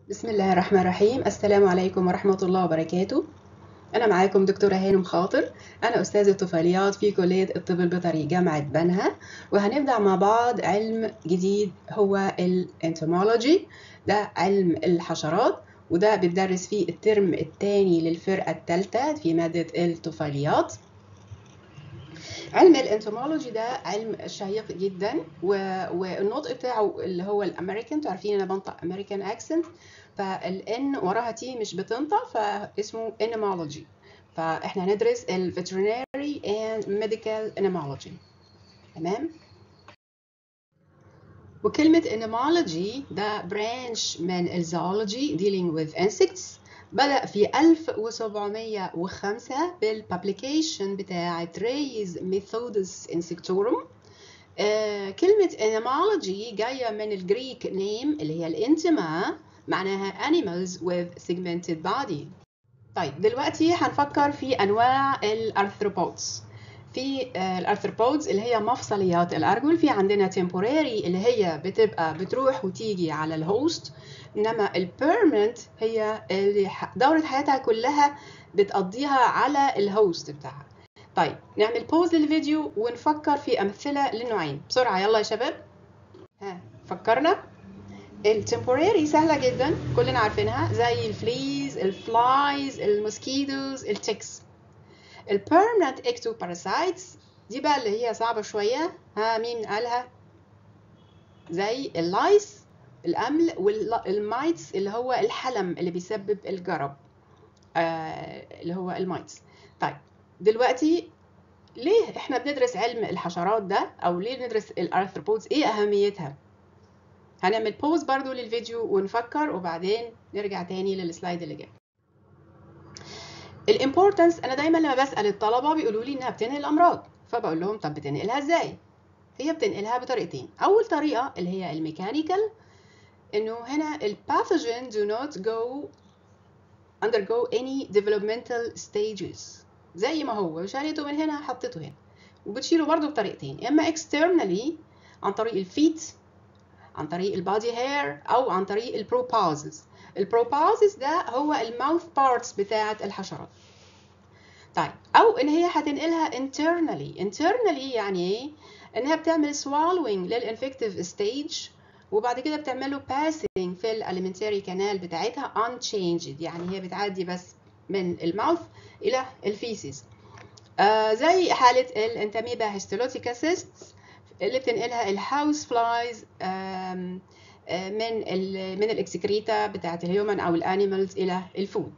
بسم الله الرحمن الرحيم. السلام عليكم ورحمة الله وبركاته. أنا معاكم دكتورة هانم خاطر. أنا أستاذة طفيليات في كلية الطب البيطري جامعة بنها، وهنبدأ مع بعض علم جديد هو الانتومولوجي. ده علم الحشرات، وده بيدرس فيه الترم الثاني للفرقة الثالثة في مادة الطفيليات. علم الانتومولوجي ده علم شيق جدا، والنطق بتاعه اللي هو الامريكان. تعرفين انا بنطق امريكان اكسنت، فالان وراها تي مش بتنطق، فاسمه انيمولوجي. فاحنا هندرس الفيترينري اند ميديكال انيمولوجي. تمام. وكلمة entomology ده برانش من الزوولوجي dealing with insects. بدأ في 1705 بالبابليكيشن بتاعة Ray's Methodus Insectorum. كلمة entomology جاية من الجريك نيم اللي هي الانتما، معناها animals with segmented body. طيب دلوقتي هنفكر في أنواع الأرثروبودز. في الأرثروبودز اللي هي مفصليات الأرجل، في عندنا temporary اللي هي بتبقى بتروح وتيجي على الهوست، إنما البيرمننت هي اللي دورة حياتها كلها بتقضيها على الهوست بتاعها. طيب نعمل بوز للفيديو ونفكر في أمثلة للنوعين بسرعة. يلا يا شباب، فكرنا. التمبوراري سهلة جدا، كلنا عارفينها، زي الفليز، الفلايز، الموسكيتوز، التكس. البيرمننت اكتوباراسايتس دي بقى اللي هي صعبة شوية. مين قالها؟ زي اللايس، الأمل، والمايتس اللي هو الحلم اللي بيسبب الجرب، اللي هو المايتس. طيب دلوقتي ليه احنا بندرس علم الحشرات ده، او ليه بندرس الارثروبودز؟ ايه اهميتها؟ هنعمل بوز برضو للفيديو ونفكر، وبعدين نرجع تاني للسلايد اللي جاي. الامبورتنس، انا دايما لما بسال الطلبه بيقولوا لي انها بتنقل الامراض، فبقول لهم طب بتنقلها ازاي؟ هي بتنقلها بطريقتين. اول طريقه اللي هي الميكانيكال، انه هنا الباثوجين do not undergo any developmental stages، زي ما هو شالته من هنا حطيته هنا. وبتشيله برضو بطريقتين، اما externally عن طريق الفيت، عن طريق البادي هير، او عن طريق البروبازز. البروبازز ده هو الماوث بارتس بتاعه الحشرات. طيب او ان هي هتنقلها internally يعني ايه؟ انها بتعمل swallowing للانفكتيف ستيج، وبعد كده بتعمله passing في الاليمنتري كانال بتاعتها unchanged، يعني هي بتعدي بس من الماوث الى الفيسيس. زي حاله الانتاميبا هيستولوتيكا سيستس اللي بتنقلها الهاوس فلايز من الاكسكريتا بتاعت الهيومن او الانيمالز الى الفود.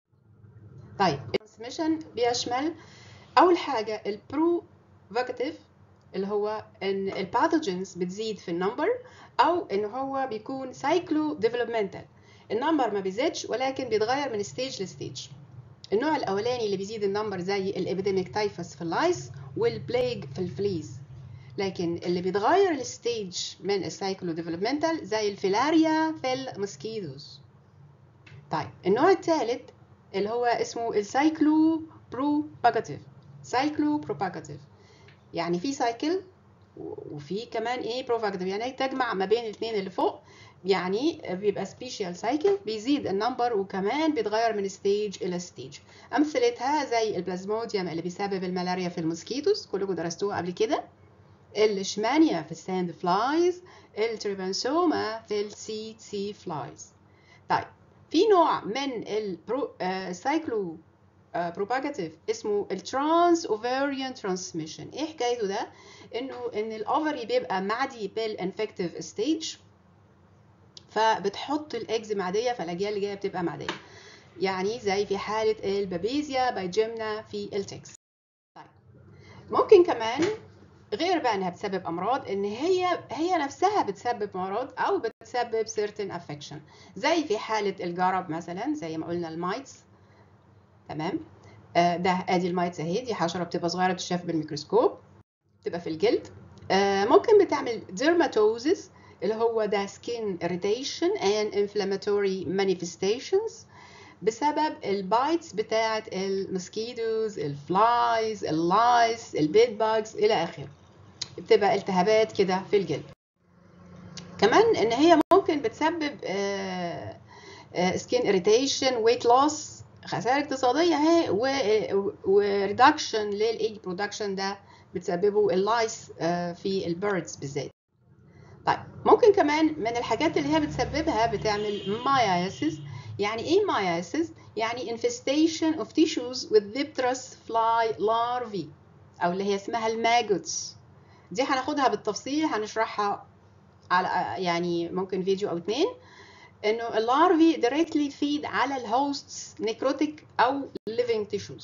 طيب الترانسميشن بيشمل اول حاجه البروفوكاتيف، اللي هو ان الباثوجينز بتزيد في النمبر، او ان هو بيكون سايكلو ديفلوبمنتال، النمبر ما بيزيدش ولكن بيتغير من ستيج لستيج. النوع الاولاني اللي بيزيد النمبر زي الابيديميك تايفس في اللايس والبليج في الفليز، لكن اللي بيتغير الستيج من السايكلو ديفلوبمنتال زي الفيلاريا في الموسكيتوز. طيب النوع الثالث اللي هو اسمه السايكلو بروباجاتيف. سايكلو بروباجاتيف يعني في سايكل وفي كمان ايه بروباجاتيف، يعني تجمع ما بين الاثنين اللي فوق، يعني بيبقى سبيشال سايكل، بيزيد النمبر وكمان بيتغير من ستيج الى ستيج. امثلتها زي البلازموديوم اللي بيسبب الملاريا في الموسكيتوز، كلكم درستوها قبل كده، الشمانيا في الساند فلايز، التريبانسوما في السي فلايز. طيب في نوع من السايكلو بروباجاتيف اسمه الترانس اوفريان ترانسميشن. ايه حكايته ده؟ ان الاوفري بيبقى معدي بالانفكتيف ستيج، فبتحط الاجز معديه، فالاجيال اللي جايه بتبقى معديه، يعني زي في حاله البابيزيا بايجيمنا في التكس. طيب ممكن كمان غير بقى انها بتسبب امراض، ان هي نفسها بتسبب امراض او بتسبب certain affection، زي في حاله الجرب مثلا، زي ما قلنا المايتس. تمام. ده ادي المايتس اهي، دي حشره بتبقى صغيره بتشاف بالميكروسكوب، بتبقى في الجلد. ممكن بتعمل ديرماتوزيس اللي هو ده skin irritation and inflammatory manifestations بسبب البايتس بتاعه الموسكيتوز، الفلايز، اللايس، البيد باجز الى اخره. بتبقى التهابات كده في الجلد. كمان ان هي ممكن بتسبب سكين اريتيشن، ويت لوس، خسائر اقتصاديه اهي، وريدكشن للايج برودكشن ده بتسببه اللايس في البيردز بالذات. طيب ممكن كمان من الحاجات اللي هي بتسببها بتعمل ماياسيس. يعني ايه ماياسيس؟ يعني infestation of tissues with Dipterus fly larvae، او اللي هي اسمها الماجوتس. دي هناخدها بالتفصيل، هنشرحها على يعني ممكن فيديو او اتنين، انه اللارفي directly feed على الهوستس necrotic او living tissues.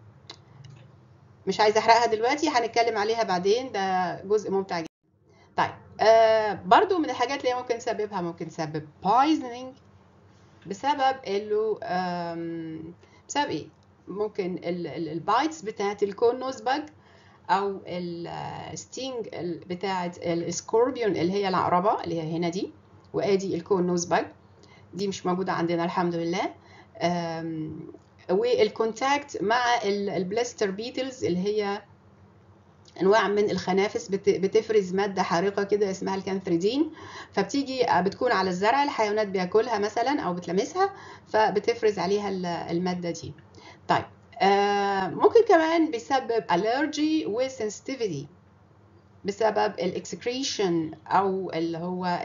مش عايزه احرقها دلوقتي، هنتكلم عليها بعدين، ده جزء ممتع جدا. طيب برضو من الحاجات اللي ممكن تسببها، ممكن تسبب poisoning بسبب انه بسبب ايه؟ ممكن البايتس بتاعت الكون نوز باج، او الستينج بتاعت السكوربيون اللي هي العقربه اللي هي هنا دي، وادي الكون نوز باج دي مش موجوده عندنا الحمد لله. والكونتاكت مع البلاستر بيتلز اللي هي انواع من الخنافس بتفرز ماده حارقه كده اسمها الكانثريدين، فبتيجي بتكون على الزرع، الحيوانات بياكلها مثلا او بتلمسها فبتفرز عليها الماده دي. طيب ممكن كمان بيسبب allergy وsensitivity بسبب الاكسكريشن، او اللي هو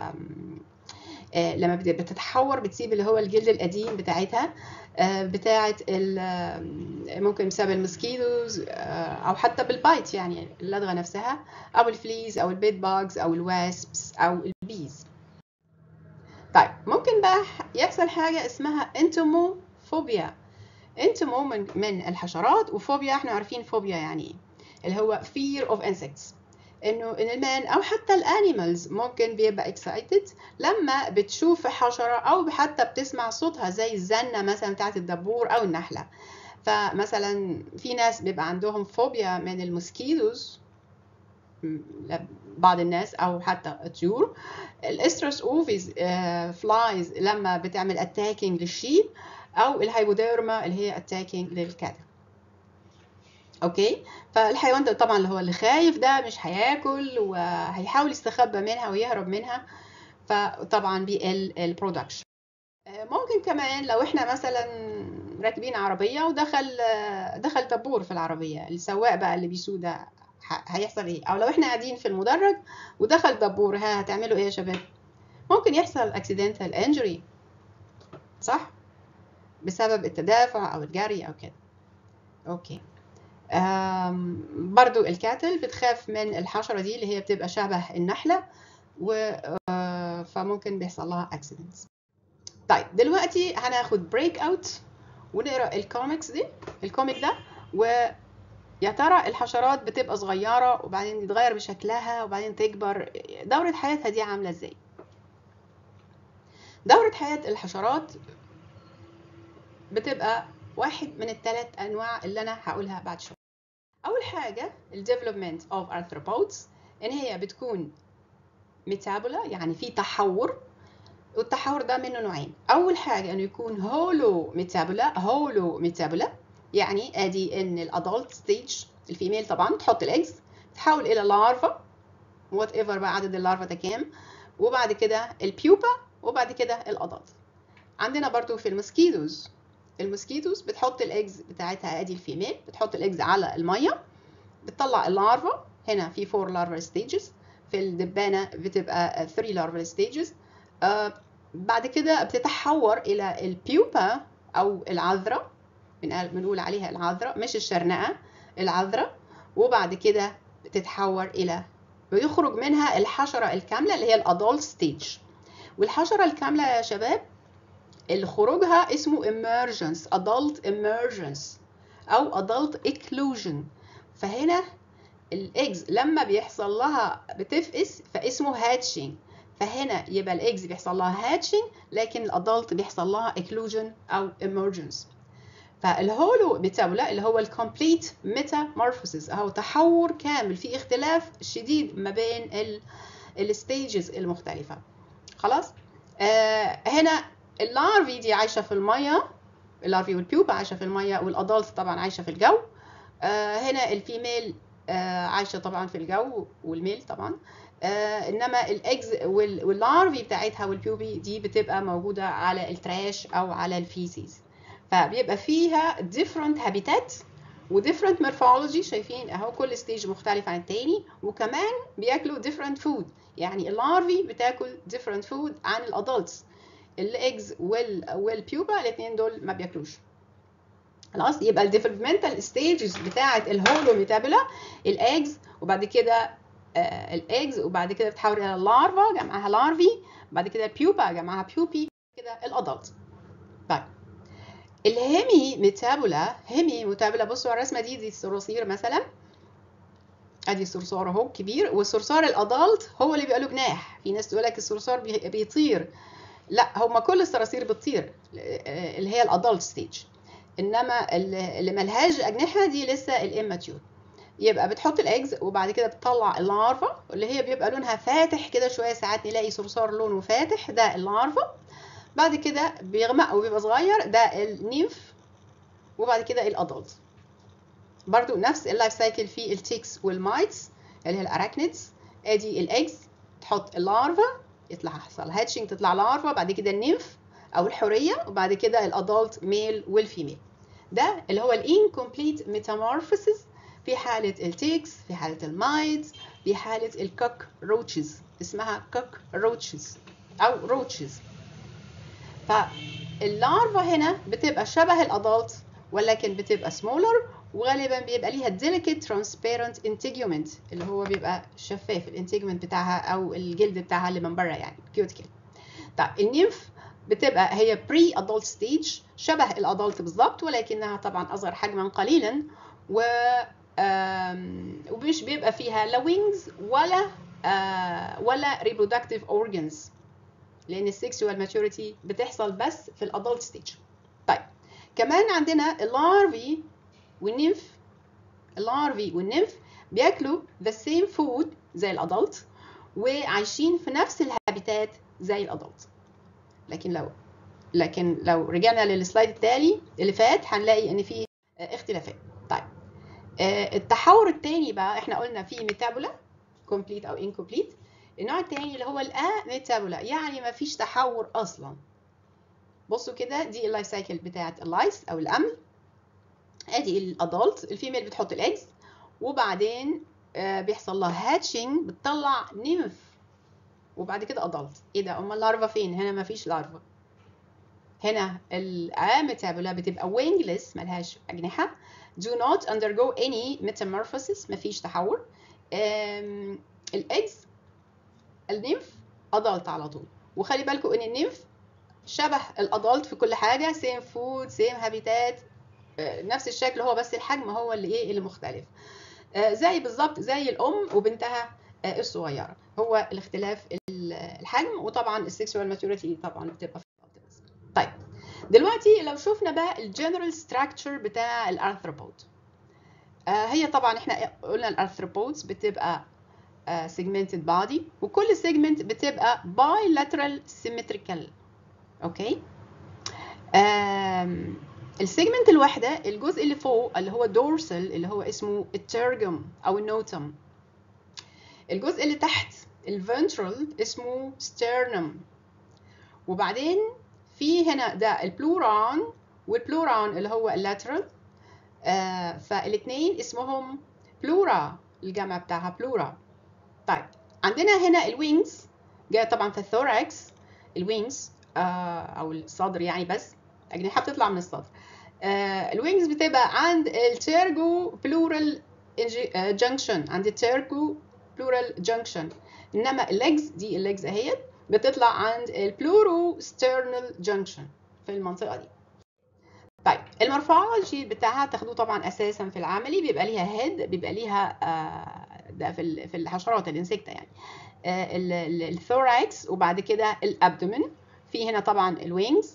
لما بتتحور بتسيب اللي هو الجلد القديم بتاعتها، بتاعت ممكن بسبب المسكيتوز، او حتى بالبايت يعني اللدغه نفسها، او الفليز او البيت باجز او الواسبس او البيز. طيب ممكن بقى يحصل حاجه اسمها انتوموفوبيا. انتومو من الحشرات، وفوبيا احنا عارفين فوبيا يعني ايه، اللي هو fear of insects. انه المان او حتى الانيمالز ممكن بيبقى اكسايتد لما بتشوف حشره او حتى بتسمع صوتها، زي الزنه مثلا بتاعت الدبور او النحله. فمثلا في ناس بيبقى عندهم فوبيا من الموسكيتوز، بعض الناس او حتى الطيور. الاسترس اوفيز فلايز لما بتعمل اتاكينج للشيب، او الهايبوديرما اللي هي اتاكينج للكاتل. اوكي، فالحيوان ده طبعا اللي هو اللي خايف ده مش هياكل وهيحاول يستخبى منها ويهرب منها، فطبعا بيقل البرودكشن. ممكن كمان لو احنا مثلا راكبين عربيه دخل دبور في العربيه، السواق بقى اللي بيسوق ده هيحصل ايه؟ او لو احنا قاعدين في المدرج ودخل دبور، هتعملوا ايه يا شباب؟ ممكن يحصل accidental injury، صح؟ بسبب التدافع او الجري او كده. اوكي، برضو الكاتل بتخاف من الحشرة دي اللي هي بتبقى شبه النحلة، فممكن بيحصل لها accidents. طيب دلوقتي هناخد بريك اوت ونقرا الكوميكس دي، الكوميك ده، ويا ترى الحشرات بتبقى صغيرة وبعدين يتغير بشكلها وبعدين تكبر، دورة حياتها دي عاملة ازاي؟ دورة حياة الحشرات بتبقى واحد من الثلاث انواع اللي انا هقولها بعد شوية. اول حاجة الديفلوبمنت اوف arthropods، ان هي بتكون ميتابولا يعني في تحور، والتحور ده منه نوعين. اول حاجة انه يكون هولو ميتابولا، يعني ادي ان الادلت ستيج الفيميل طبعا تحط الاجز تحول الى لارفا، وات ايفر بقى عدد اللارفا ده كام، وبعد كده البيوبا، وبعد كده الادلت. عندنا برضو في الموسكيتوز بتحط الاجز بتاعتها، ادي الفيميل بتحط الاجز على الميه بتطلع اللارفا، هنا في 4 لارفا ستيجز، في الدبانه بتبقى 3 لارفا ستيجز. بعد كده بتتحور الى البيوبا او العذراء، بنقول عليها العذراء مش الشرنقه، العذراء. وبعد كده بتتحور الى ويخرج منها الحشره الكامله اللي هي الادولت ستيج. والحشره الكامله يا شباب اللي خروجها اسمه emergence، adult emergence او adult eclosion. فهنا الايجز لما بيحصل لها بتفقس فاسمه هاتشنج، فهنا يبقى الايجز بيحصل لها هاتشنج، لكن الادلت بيحصل لها enclusion او emergence. فالهولو ميتابولا اللي هو الكومبليت ميتامورفوسيس، اهو تحور كامل في اختلاف شديد ما بين الستيجز المختلفه. خلاص، هنا اللارفي دي عايشه في الميه، اللارفي والبيوبا عايشه في الميه، والادلت طبعا عايشه في الجو. هنا الفيميل عايشه طبعا في الجو والميل طبعا. انما الاجز واللارفي بتاعتها والبيوبي دي بتبقى موجوده على التراش او على الفيسيز. فبيبقى فيها different habitat و different morphology. شايفين اهو كل ستيج مختلف عن التاني، وكمان بياكلوا different food. يعني اللارفي بتاكل different food عن الادلتس. الاجز والبيوبا الاثنين دول ما بياكلوش. خلاص، يبقى الديفلوبمنتال ستيجز بتاعه الهولو ميتابولا الاجز، وبعد كده الاجز، وبعد كده بتحول الى اللارفا جمعها لارفي، بعد كده البيوبا جمعها بيوبي، كده الادلت. طيب الهيمي ميتابولا بصوا على الرسمه دي الصراصير مثلا. ادي الصرصار اهو كبير، والصرصار الادلت هو اللي بيبقى له جناح. في ناس تقول لك الصرصار بيطير، لا هما كل الصراصير بتطير اللي هي الادلت ستيج، انما اللي ملهاش اجنحه دي لسه الاماتيور. يبقى بتحط الاجز وبعد كده بتطلع اللارفا اللي هي بيبقى لونها فاتح كده شويه، ساعات نلاقي صرصار لونه فاتح، ده اللارفا. بعد كده بيغمق وبيبقى صغير، ده النيمف. وبعد كده الادلت. برضو نفس اللايف سايكل في التيكس والمايتس اللي هي الاراكنيدز. ادي الاجز، تحط اللارفا، يطلع يحصل هاتشنج، تطلع لارفا، بعد كده النيمف او الحوريه، وبعد كده الادلت ميل والفيميل. ده اللي هو الانكمبليت ميتامورفوسيس في حاله التيكس، في حاله المايتس، في حاله الكوك روتشز، اسمها كوك روتشز او روتشز. فاللارفا هنا بتبقى شبه الادلت ولكن بتبقى سمولر، وغالبا بيبقى ليها delicate transparent integument اللي هو بيبقى شفاف الانتيجمنت بتاعها او الجلد بتاعها اللي من بره يعني كيوتيكل. طيب النيمف بتبقى هي بري ادلت ستيج شبه الادلت بالظبط، ولكنها طبعا اصغر حجما قليلا، ومش بيبقى فيها لا وينجز ولا reproductive organs، لان السكشوال ماتوريتي بتحصل بس في الادلت ستيج. طيب كمان عندنا اللارفي والنيمف بياكلوا the same food زي الادلت، وعايشين في نفس الهابيتات زي الادلت. لكن لو رجعنا للسلايد التالي اللي فات هنلاقي ان في اختلافات. طيب التحور الثاني بقى، احنا قلنا في ميتابولا كومبليت او انكومبليت. النوع الثاني اللي هو الاميتابولا، يعني ما فيش تحور اصلا. بصوا كده، دي اللايف سايكل بتاعه اللايس او الامل. ادي الادلت، الفيميل بتحط الاجز، وبعدين بيحصل لها هاتشنج، بتطلع نيمف، وبعد كده ادلت. ايه ده؟ امال اللارفا فين؟ هنا ما فيش لارفا. هنا الاميتابولا بتبقى wingless، ملهاش اجنحه. do not undergo any metamorphosis، ما فيش تحور. الاجز النيمف ادلت على طول. وخلي بالكم ان النيمف شبه الادلت في كل حاجه، سيم فود سيم هابيتات، نفس الشكل هو، بس الحجم هو اللي مختلف. زي بالظبط زي الام وبنتها الصغيره، هو الاختلاف الحجم، وطبعا السكشوال ماتوريتي طبعا بتبقى في الادلت بس. طيب دلوقتي لو شفنا بقى الجنرال ستراكشر بتاع الارثروبود. هي طبعا احنا قلنا الارثروبودز بتبقى segmented body، وكل segment بتبقى bilateral symmetrical. اوكي. السيجمنت الواحده، الجزء اللي فوق اللي هو دورسال اللي هو اسمه الترجم او النوتم. الجزء اللي تحت الفنترال اسمه ستيرنم. وبعدين في هنا ده البلوران، والبلوران اللي هو اللاترال. فالاثنين اسمهم بلورا، الجمع بتاعها بلورا. طيب عندنا هنا الوينجز جايه طبعا في الثوراكس. الوينجز او الصدر يعني، بس اجنحه بتطلع من الصدر. الوينجز بتبقى عند التيرجو بلورال جنكشن، عند التيرجو بلورال جنكشن. انما الليجز دي، الليجز اهي بتطلع عند البلورو ستيرنال جنكشن في المنطقه دي. طيب المورفولوجي بتاعها تاخدوه طبعا اساسا في العملي، بيبقى ليها هيد، بيبقى ليها ده في الحشرات الانسكتا يعني الثوراكس، وبعد كده الابدومين. في هنا طبعا الوينجز.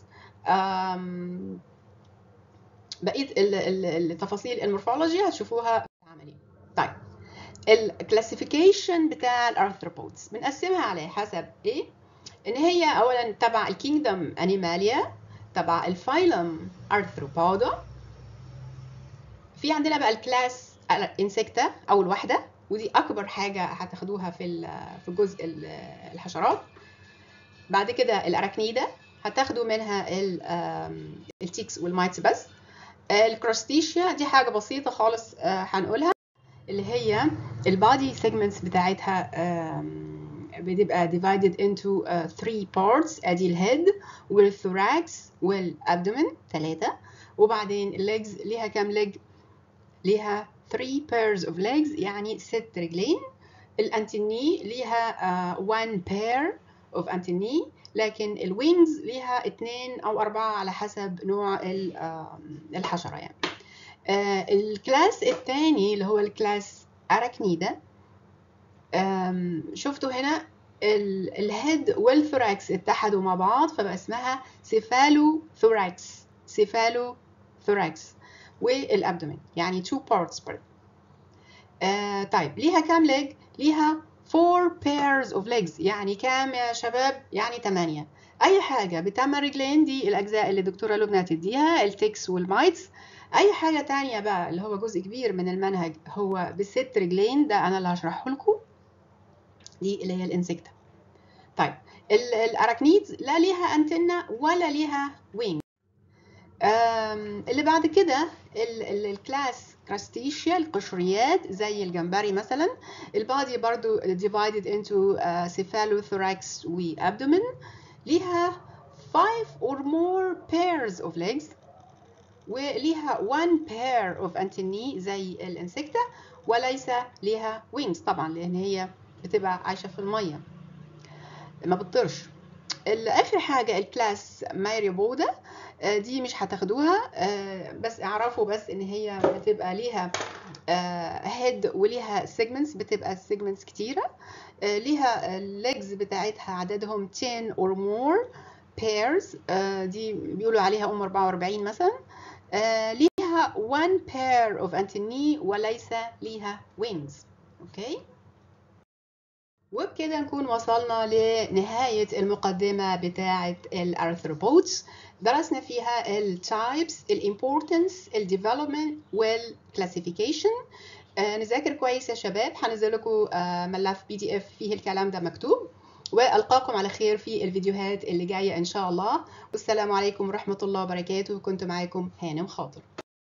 بقيه التفاصيل المورفولوجي هتشوفوها في العملي. طيب الكلاسيفيكيشن بتاع الارثروبودز بنقسمها على حسب ايه؟ ان هي اولا تبع الكينجدم انيماليا، تبع الفايلم ارثروبودا. في عندنا بقى الكلاس انسكتا اول واحده، ودي اكبر حاجه هتاخدوها في جزء الحشرات. بعد كده الاراكنيدا هتاخدوا منها التيكس والمايتس بس. الكراستيشيا دي حاجه بسيطه خالص هنقولها، اللي هي البادي سيجمنتس بتاعتها بتبقى divided into 3 parts. ادي الهيد والثوراكس والابدومين 3، وبعدين الليجز ليها كام ليج؟ ليها 3 pairs of legs يعني 6 رجلين. الانتني ليها 1 pair of antennae، لكن الوينجز ليها 2 أو 4 على حسب نوع الحشرة يعني. الكلاس الثاني اللي هو الكلاس أراكنيدا، شفتوا هنا الهيد والثوراكس اتحدوا مع بعض فبقى اسمها سيفالو ثوراكس، والابدومين يعني 2 parts برضه. طيب ليها كام ليج؟ ليها 4 pairs of legs. يعني كام يا شباب؟ يعني 8. اي حاجه ب8 رجلين دي الاجزاء اللي الدكتوره لبنى تديها، التيكس والمايتس. اي حاجه تانية بقى اللي هو جزء كبير من المنهج هو ب6 رجلين، ده انا اللي هشرحه لكم، دي اللي هي الانسكتا. طيب الاراكنيدز لا ليها انتنا ولا ليها وينج. اللي بعد كده الكلاس كراستيشيا، القشريات زي الجمبري مثلا. البادي برضو divided into cephalothorax وابدومين. ليها 5 or more pairs of legs، وليها 1 pair of antennae زي الانسكتا، وليس ليها wings طبعا لان هي بتبقى عايشه في الميه ما بتطيرش. اخر حاجه الكلاس مايريبودا، دي مش هتاخدوها، بس اعرفوا بس ان هي بتبقى ليها هيد وليها سيجمنتس، بتبقى السيجمنتس كتيره. ليها الليجز بتاعتها عددهم 10 or more pairs، دي بيقولوا عليها 44 مثلا. ليها 1 pair of antennae وليس ليها wings. اوكي، وبكده نكون وصلنا لنهاية المقدمة بتاعة الارثروبودز. درسنا فيها التايبس، الامبورتنس، الديفلوبمنت والكلاسيفيكيشن. نذاكر كويس يا شباب، هنزل لكم ملف PDF فيه الكلام ده مكتوب، والقاكم على خير في الفيديوهات اللي جاية ان شاء الله. والسلام عليكم ورحمة الله وبركاته. كنت معاكم هانم خاطر.